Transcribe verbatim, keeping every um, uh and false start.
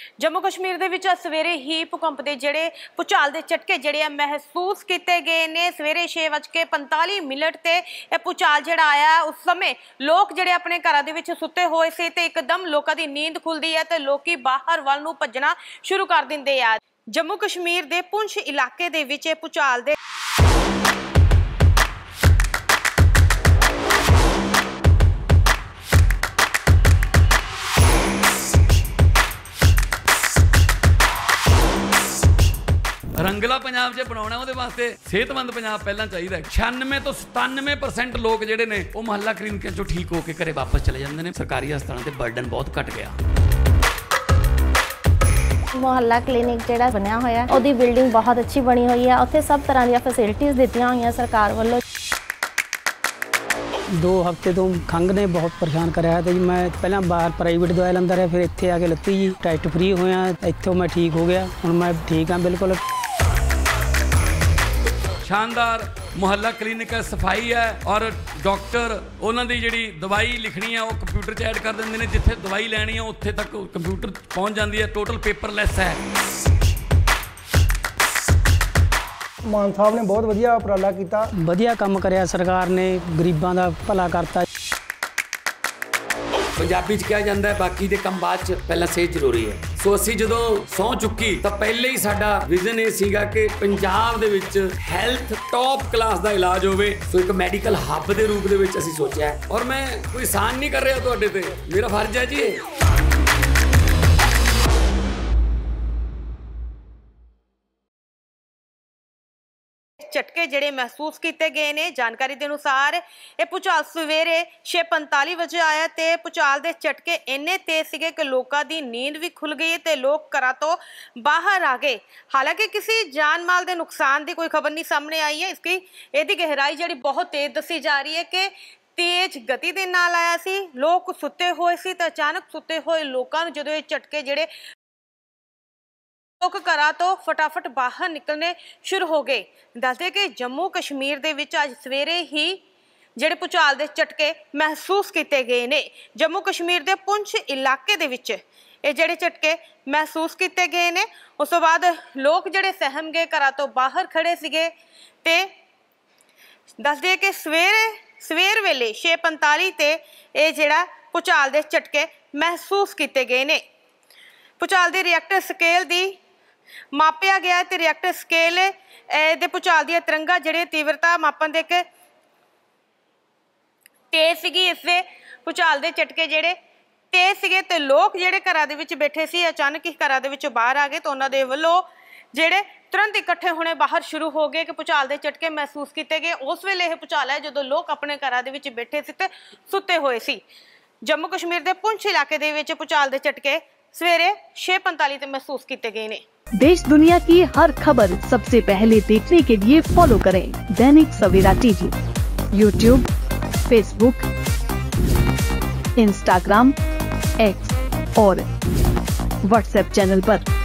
जम्मू कश्मीर दे विच सवेरे ही भूकंप के जिहड़े भूचाल के झटके जिहड़े महसूस किए गए ने। सवेरे छे बज के पंताली मिनट ते यह भूचाल जिहड़ा आया उस समय लोग जिहड़े अपने घरां दे विच सुते होए सी ते एकदम लोकां दी नींद खुलदी है ते लोकी बाहर वल नूं भज्जना शुरू कर दिंदे आ। जम्मू कश्मीर के पुंछ इलाके दे विच भूचाल दे रंगला पंजाब जे बनाउणा ਉਹਦੇ ਵਾਸਤੇ ਸਿਹਤਮੰਦ ਪੰਜਾਬ ਪਹਿਲਾਂ ਚਾਹੀਦਾ ਹੈ। छियानवे ਤੋਂ सतानवे परसेंट ਲੋਕ ਜਿਹੜੇ ਨੇ ਉਹ ਮੁਹੱਲਾ ਕਲੀਨਿਕਾਂ ਚੋਂ ਠੀਕ ਹੋ ਕੇ ਘਰੇ ਵਾਪਸ ਚਲੇ ਜਾਂਦੇ ਨੇ। ਸਰਕਾਰੀ ਹਸਪਤਾਲਾਂ ਤੇ ਬਰਡਨ ਬਹੁਤ ਘਟ ਗਿਆ। ਮੁਹੱਲਾ ਕਲੀਨਿਕ ਜਿਹੜਾ ਬਣਿਆ ਹੋਇਆ ਉਹਦੀ ਬਿਲਡਿੰਗ ਬਹੁਤ ਅੱਛੀ ਬਣੀ ਹੋਈ ਹੈ। ਉੱਥੇ ਸਭ ਤਰ੍ਹਾਂ ਦੀਆਂ ਫੈਸਿਲਿਟੀਆਂ ਦਿੱਤੀਆਂ ਹੋਈਆਂ ਸਰਕਾਰ ਵੱਲੋਂ। दो हफ्ते तो खंघ ने बहुत परेशान कराया तो जी मैं पहला बाहर प्राइवेट दवाई लंदा रहा, फिर इत्थे आके लत्ती जी टेस्ट फ्री होया, इत्थों मैं ठीक हो गया। हुण मैं ठीक हाँ बिल्कुल। शानदार मुहल्ला क्लीनिक है, सफाई है और डॉक्टर उन्हों की जी दवाई लिखनी है वो कंप्यूटर च ऐड कर देंगे ने। जिथे दवाई लैनी है उत्थे तक कंप्यूटर पहुँच जाती है। टोटल पेपरलैस है। मान साहब ने बहुत वधिया उपराला किया, वधिया काम कराया सरकार ने, गरीबां दा भला करता। पंजाबी च कहा जाता है बाकी दे काम बाद च पहला सेहत जरूरी है। सो असी जदों सौ चुकी तो पहले ही साडा विजन ये सीगा कि पंजाब दे विच हैल्थ टॉप क्लास दा इलाज होवे। सो एक मैडिकल हब दे रूप दे विच असी सोचा है और मैं कोई एहसान नहीं कर रहा तुहाडे ते, मेरा फर्ज है जी। झटके जिहड़े महसूस किए गए ने। जानकारी के अनुसार यह भूचाल सवेरे छे पंताली बजे आया तो भूचाल के झटके इन्ने तेज सीगे कि लोगों की नींद भी खुल गई तो लोग घरां तो बाहर आ गए। हालांकि किसी जान माल के नुकसान की कोई खबर नहीं सामने आई है। इसकी यदि गहराई जिहड़ी बहुत तेज दसी जा रही है कि तेज गति के नाल आया सी। लोग सुते हुए सी तो अचानक सुते हुए लोगों को जदों ये झटके जिहड़े लोग घरां तो फटाफट बाहर निकलने शुरू हो गए। दसदे कि जम्मू कश्मीर दे विच अज सवेरे ही जिहड़े भूचाल दे झटके महसूस किए गए ने। जम्मू कश्मीर के पुंछ इलाके दे विच ये जिहड़े झटके महसूस किए गए ने। उस तो बाद लोग जिहड़े सहम गए, घरां तो बाहर खड़े सीगे ते दसदे कि सवेरे सवेर वेले छे पंताली ते ये जिहड़ा भूचाल दे झटके महसूस किए गए ने। भूचाल के रिएक्टर स्केल की मापिया गया तो रिएक्टर स्केल दे भूचाल दी तरंगा जिहड़ी तीव्रता मापन दे एक तेज सीगी। इससे भूचाल के झटके जिहड़े तेज सीगे ते लोग जिहड़े घरां दे विच बैठे सी अचानक ही घरां दे विच बाहर आ गए तो उन्हां दे वल्लों जिहड़े तुरंत इकट्ठे होने बाहर शुरू हो गए कि भूचाल के झटके महसूस किए गए। उस वेले यह भूचाल है जदों लोग अपने घरां दे विच बैठे सी ते सुते होए सी। जम्मू कश्मीर के पुंछ इलाके दे विच भूचाल के झटके सवेरे छे पंताली ते महसूस किए गए ने। देश दुनिया की हर खबर सबसे पहले देखने के लिए फॉलो करें Dainik Savera TV, YouTube, Facebook, Instagram, X और व्हाट्सएप चैनल पर।